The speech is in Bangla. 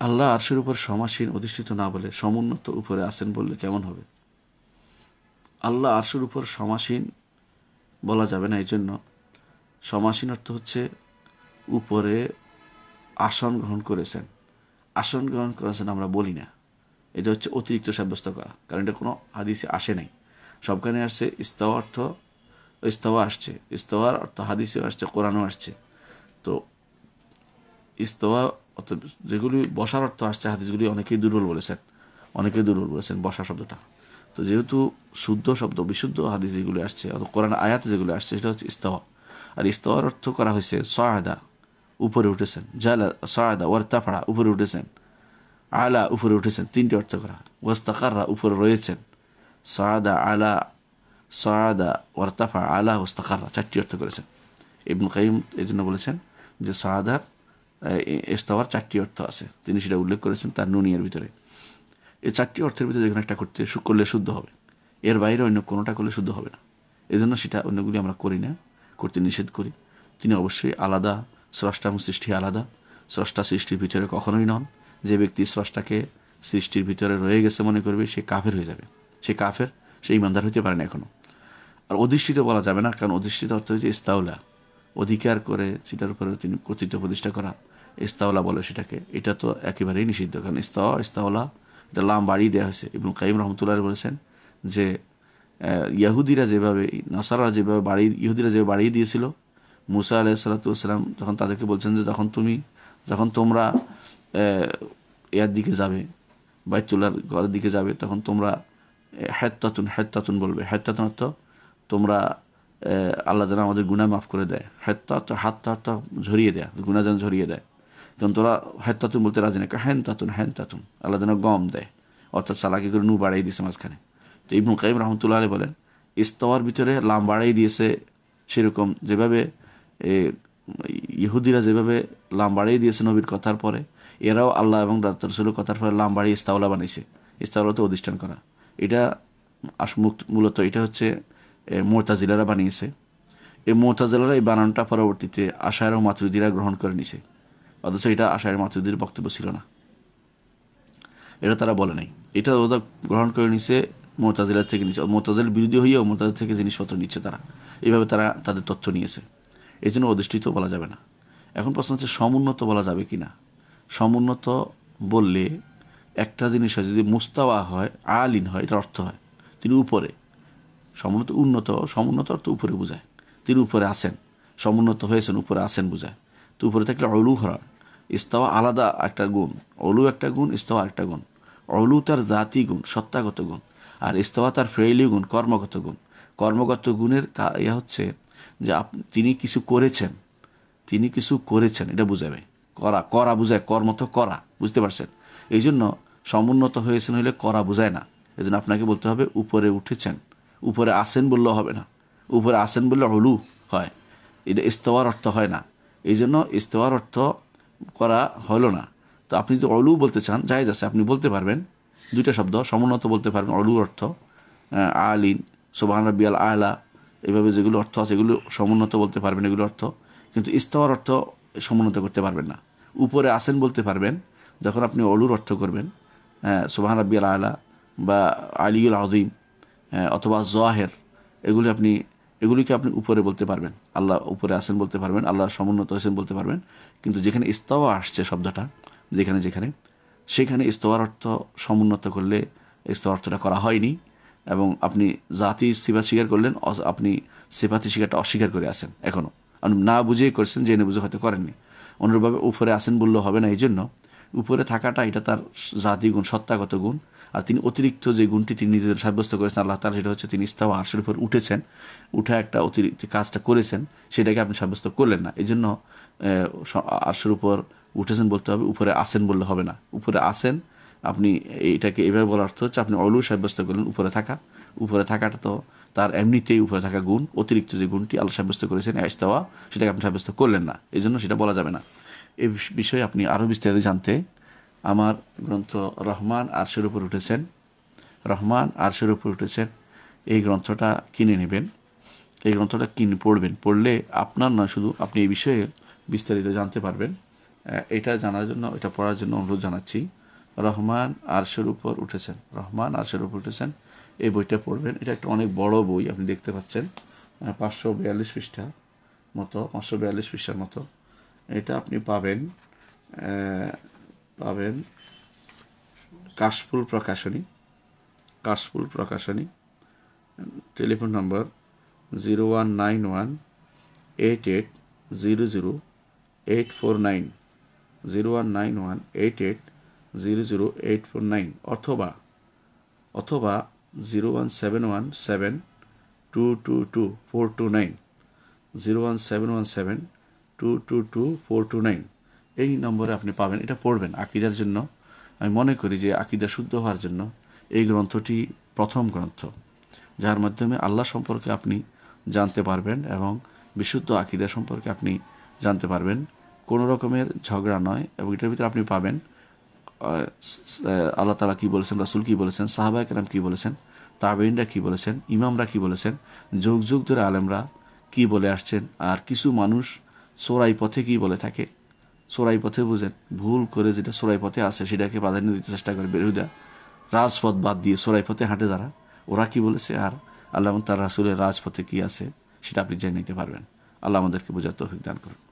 আল্লাহ আরশের উপর সমাসীন অধিষ্ঠিত না বলে সমুন্নত উপরে আছেন বললে কেমন হবে? আল্লাহ আরশের উপর সমাসীন বলা যাবে না। এই জন্য সমাসীন অর্থ হচ্ছে উপরে আসন গ্রহণ করেছেন। আসন গ্রহণ করেছেন আমরা বলি না, এটা হচ্ছে অতিরিক্ত সাব্যস্ত করা, কারণ এটা কোনো হাদিসে আসে নাই। সবখানে আসছে ইস্তাওয়া অর্থ, ইস্তাওয়া আসছে, ইস্তাওয়ার অর্থ হাদিসেও আসছে, কোরআনও আসছে। তো ইস্তাওয়া অর্থ যেগুলি বসার অর্থ আসছে হাদিসগুলি অনেকেই দুর্বল বলেছেন, বসা শব্দটা। তো যেহেতু শুদ্ধ শব্দ বিশুদ্ধ হাদিস যেগুলি আসছে অথবা কোরআন আয়াতে যেগুলি আসছে সেটা হচ্ছে ইস্তাওয়া। আর ইস্তাওয়ার অর্থ করা হয়েছে সাআদা, উপরে উঠেছেন, জালা সাআদা ওয়ারতাফা, উপরে উঠেছেন, আলা উপরে উঠেছেন, তিনটি অর্থ করা। ওয়াস্তাকাররা উপরে রয়েছেন, সাআদা আলা, সাআদা ওয়ারতাফা আলা ওয়াস্তাকাররা, চারটি অর্থ করেছেন। ইবনে কাইয়িম এই জন্য বলেছেন যে সাআদার ইস্তাওয়ার চারটি অর্থ আছে, তিনি সেটা উল্লেখ করেছেন তার নুনিয়ার ভিতরে। এই চারটি অর্থের ভিতরে যেখানে একটা করলে শুদ্ধ হবে, এর বাইরে অন্য কোনোটা করলে শুদ্ধ হবে না। এই জন্য সেটা অন্যগুলি আমরা করি না, করতে নিষেধ করি। তিনি অবশ্যই আলাদা, স্রষ্টা এবং সৃষ্টি আলাদা। স্রষ্টা সৃষ্টির ভিতরে কখনোই নন। যে ব্যক্তি স্রষ্টাকে সৃষ্টির ভিতরে রয়ে গেছে মনে করবে সে কাফের হয়ে যাবে, সে কাফের, সে ইমানদার হইতে পারে না এখনো। আর অধিষ্ঠিত বলা যাবে না, কারণ অধিষ্ঠিত অর্থ হচ্ছে ইস্তাউলা, অধিকার করে সেটার উপরে তিনি কর্তৃত্ব প্রতিষ্ঠা করা, ইস্তাউলা বলে সেটাকে। এটা তো একেবারেই নিষিদ্ধ, কারণ ইস্তাউলা এটা লাম বাড়িয়ে দেওয়া হয়েছে। ইবনে কাইয়িম রাহমাতুল্লাহ বলেছেন যে ইহুদিরা যেভাবে ইহুদিরা যেভাবে বাড়িয়ে দিয়েছিল, মুসা আলাইহিস সালাতু ওয়াস সালাম যখন তাদেরকে বলছেন যে যখন তোমরা এর দিকে যাবে, বাইতুল্লাহর ঘরের দিকে যাবে, তখন তোমরা হেত্তাতুন বলবে। হেত্তাতুন অর্থ তোমরা আল্লাহ যেন আমাদের গুনাহ মাফ করে দেয়। হাত্তা ঝরিয়ে দেয়, গুনাহ যেন ঝরিয়ে দেয়। কারণ তোরা হেত্তাতুন বলতে রাজি না, হ্যান তাতুন আল্লাহ যেন গম দেয়, অর্থাৎ চালাকি করে নু বাড়াই দিয়েছে মাঝখানে। তো ইবনে কাইয়িম রাহমাতুল্লাহ আলাইহি বলেন ইস্তাওয়ার ভিতরে লাম বাড়াই দিয়েছে, সেরকম যেভাবে ইহুদিরা যেভাবে লাম বাড়িয়ে দিয়েছে নবীর কথার পরে, এরাও আল্লাহ এবং রাসূলের কথার পরে লাম বাড়িয়ে ইস্তাওলা বানাইছে। ইস্তাওলাতে অধিষ্ঠান করা, এটা মূলত এটা হচ্ছে মুতাজিলারা বানিয়েছে। এই মুতাজিলারা এই বানানটা পরবর্তীতে আশায়রা ও মাতুরিদীরা গ্রহণ করে নিছে, অথচ এটা আশায়রা মাতুরিদীর বক্তব্য ছিল না, এটা তারা বলে নাই। এটা ওরা গ্রহণ করে নিছে মুতাজিলার থেকে নিচ্ছে, মুতাজিলার বিরোধী হইয়াও মুতাজিলা থেকে জিনিসপত্র নিচ্ছে তারা, এইভাবে তারা তাদের তথ্য নিয়েছে। এই জন্য অধিষ্ঠিত বলা যাবে না। এখন প্রশ্ন হচ্ছে সমুন্নত বলা যাবে কি না। সমুন্নত বললে একটা জিনিস হয়, যদি মুস্তাওয়া হয়, আলিন হয়, এটার অর্থ হয় তিনি উপরে। সমুন্নত অর্থ উপরে বোঝায়, তিনি উপরে আসেন, সমুন্নত হয়েছেন, উপরে আসেন বোঝায়। তো উপরে থাকলে অলু হরা, ইস্তাওয়া আলাদা একটা গুণ, অলু একটা গুণ, ইস্তাওয়া একটা গুণ। অলু তার জাতি গুণ, সত্তাগত গুণ, আর ইস্তাওয়া তার ফেইলি গুণ, কর্মগত গুণ। কর্মগত গুণের হচ্ছে যে তিনি কিছু করেছেন, এটা বুঝাবে। করা বুঝায়, কর্ম তো করা, বুঝতে পারছেন? এই জন্য সমুন্নত হয়েছেন হইলে করা বুঝায় না। এই জন্য আপনাকে বলতে হবে উপরে উঠেছেন। উপরে আসেন বললেও হবে না, উপরে আসেন বললে অলু হয়, এটা ইস্তাওয়ার অর্থ হয় না। এই জন্য ইস্তাওয়ার অর্থ করা হলো না। তো আপনি যদি অলু বলতে চান, জায়েজ আছে, আপনি বলতে পারবেন। দুইটা শব্দ সমুন্নত বলতে পারবেন। অলুর অর্থ আলিন, সুবহান রাব্বিয়াল আলা, এইভাবে যেগুলো অর্থ আছে এগুলো সমুন্নত বলতে পারবেন, এগুলো অর্থ। কিন্তু ইস্তাওয়ার অর্থ সমুন্নত করতে পারবেন না। উপরে আসেন বলতে পারবেন যখন আপনি অলুর অর্থ করবেন, সুবহান রাব্বিয়াল আলা বা আলিউল আযীম অথবা জাহের, এগুলিকে আপনি উপরে বলতে পারবেন। আল্লাহ উপরে আসেন বলতে পারবেন, আল্লাহ সমুন্নত হয়েছেন বলতে পারবেন। কিন্তু যেখানে ইস্তাওয়া আসছে শব্দটা, সেখানে ইস্তাওয়ার অর্থ সমুন্নত করলে ইস্তাওয়ার অর্থটা করা হয়নি, এবং আপনি জাতি সিফাত স্বীকার করলেন, আপনি সিফাতি স্বীকারটা অস্বীকার করে আসেন। এখনও আপনি না বুঝেই করছেন, জেনে বুঝে হয়তো করেননি। অনুরূপভাবে উপরে আসেন বললেও হবে না। এই জন্য উপরে থাকাটা এটা তার জাতি গুণ, সত্তাগত গুণ। আর তিনি অতিরিক্ত যে গুণটি তিনি নিজেদের সাব্যস্ত করেছেন আল্লাহ তাআলা, সেটা হচ্ছে তিনি ইস্তাওয়া আরশের উপর উঠেছেন, উঠে একটা অতিরিক্ত কাজটা করেছেন, সেটাকে আপনি সাব্যস্ত করলেন না। এই জন্য আরশের উপর উঠেছেন বলতে হবে, উপরে আসেন বললে হবে না। উপরে আসেন আপনি এটাকে এভাবে বলার অর্থ হচ্ছে আপনি অলু সাব্যস্ত করলেন উপরে থাকাটা তো তার এমনিতেই উপরে থাকা গুণ, অতিরিক্ত যে গুণটি আল্লাহ সাব্যস্ত করেছেন ইস্তাওয়া, সেটাকে আপনি সাব্যস্ত করলেন না। এই জন্য সেটা বলা যাবে না। এই বিষয়ে আপনি আরও বিস্তারিত জানতে আমার গ্রন্থ রহমান আরশের উপর উঠেছেন, এই গ্রন্থটা কিনে নেবেন। এই গ্রন্থটা পড়বেন, পড়লে আপনার নয় শুধু, আপনি এই বিষয়ে বিস্তারিত জানতে পারবেন এটা জানার জন্য, এটা পড়ার জন্য অনুরোধ জানাচ্ছি। রহমান আরশের উপর উঠেছেন, রহমান আরশের উপর উঠেছেন, এই বইটা পড়বেন। এটা একটা অনেক বড় বই, আপনি দেখতে পাচ্ছেন 542 পৃষ্ঠা মতো, 542 পৃষ্ঠার মতো। এটা আপনি পাবেন কাশফুল প্রকাশনী, কাশফুল প্রকাশনী। টেলিফোন নম্বর 019188000849, 019188000849, অথবা 01717222429, 01717222429, এই নম্বরে আপনি পাবেন। এটা পড়বেন আকীদার জন্য। আমি মনে করি যে আকীদা শুদ্ধ হওয়ার জন্য এই গ্রন্থটি প্রথম গ্রন্থ, যার মাধ্যমে আল্লাহ সম্পর্কে আপনি জানতে পারবেন এবং বিশুদ্ধ আকীদা সম্পর্কে আপনি জানতে পারবেন, কোনো রকমের ঝগড়া নয়। এবং এটার ভিতরে আপনি পাবেন আল্লাহ তাআলা কী বলেছেন, রাসূল কী বলেছেন, সাহাবায়ে কেরাম কী বলেছেন, তাবেঈনরা কী বলেছেন, ইমামরা কী বলেছেন, যুগ যুগ ধরে আলেমরা কী বলে আসছেন। আর কিছু মানুষ চোরাই পথে কী বলে থাকে, চোরাই পথে বুঝেন, ভুল করে যেটা চোরাই পথে আছে সেটাকে প্রাধান্য দিতে চেষ্টা করে বেহুদা, রাজপথ বাদ দিয়ে চোরাই পথে হাঁটে যারা, ওরা কি বলেছে আর আল্লাহ তার রাসূলের রাজপথে কি আছে সেটা আপনি জেনে নিতে পারবেন। আল্লাহ আমাদেরকে বোঝার তৌফিক দান করুন।